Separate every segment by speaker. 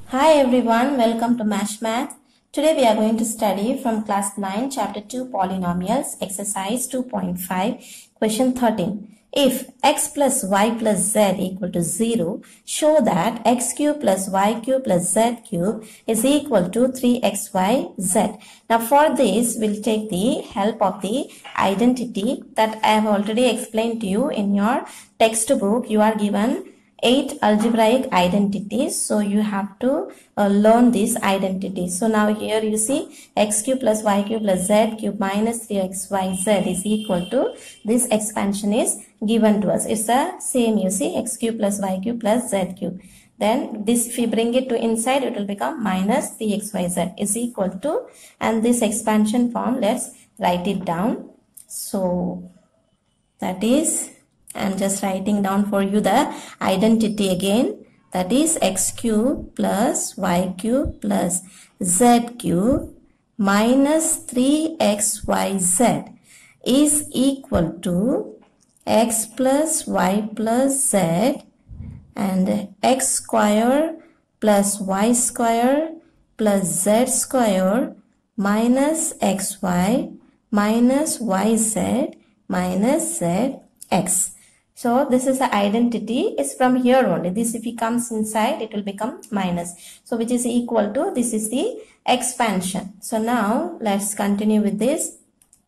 Speaker 1: Hi everyone, welcome to Mash Math. Today we are going to study from class 9 chapter 2 polynomials exercise 2.5 question 13. If x plus y plus z equal to 0, show that x cube plus y cube plus z cube is equal to 3xyz. Now for this we'll take the help of the identity that I have already explained to you in your textbook. You are given 8 algebraic identities, so you have to learn these identities. So now here you see x cube plus y cube plus z cube minus 3xyz is equal to, this expansion is given to us. It's the same, you see, x cube plus y cube plus z cube. Then this, if we bring it to inside, it will become minus 3xyz is equal to, and this expansion form, let's write it down. So that is, I'm just writing down for you the identity again. That is x cube plus y cube plus z cube minus 3xyz is equal to x plus y plus z and x square plus y square plus z square minus xy minus yz minus zx. So this is the identity, is from here only. This, if it comes inside, it will become minus. So which is equal to, this is the expansion. So now let's continue with this.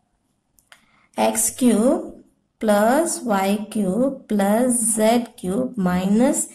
Speaker 1: X cube plus y cube plus z cube minus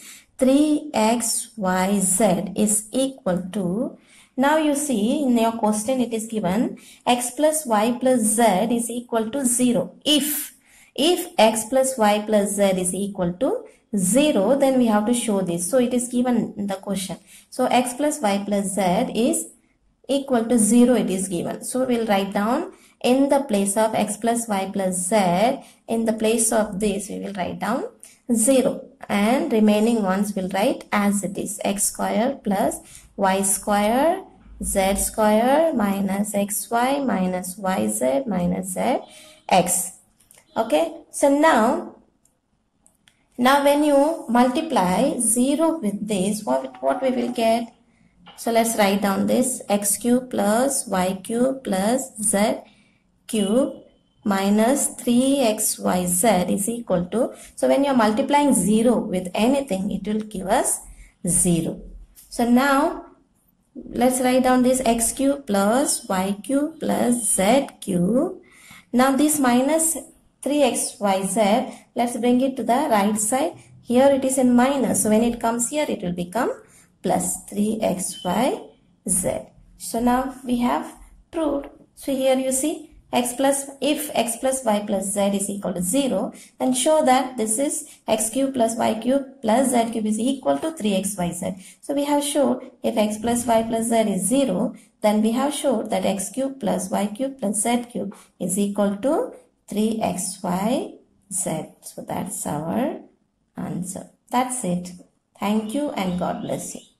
Speaker 1: 3xyz is equal to, now you see in your question it is given x plus y plus z is equal to 0. If x plus y plus z is equal to 0, then we have to show this. So it is given in the question. So x plus y plus z is equal to 0, it is given. So we will write down in the place of x plus y plus z, in the place of this we will write down 0. And remaining ones will write as it is, x square plus y square z square minus xy minus yz minus zx. Okay, so now when you multiply 0 with this, what we will get? So let's write down this, x cube plus y cube plus z cube minus 3xyz is equal to, so when you are multiplying 0 with anything, it will give us 0. So now let's write down this x cube plus y cube plus z cube. Now this minus 3xyz, let's bring it to the right side. Here it is in minus, so when it comes here, it will become plus 3xyz. So now we have proved. So here you see, if x plus y plus z is equal to 0, then show that this is x cube plus y cube plus z cube is equal to 3xyz. So we have shown if x plus y plus z is 0, then we have shown that x cube plus y cube plus z cube is equal to 3xyz. So that's our answer. That's it. Thank you and God bless you.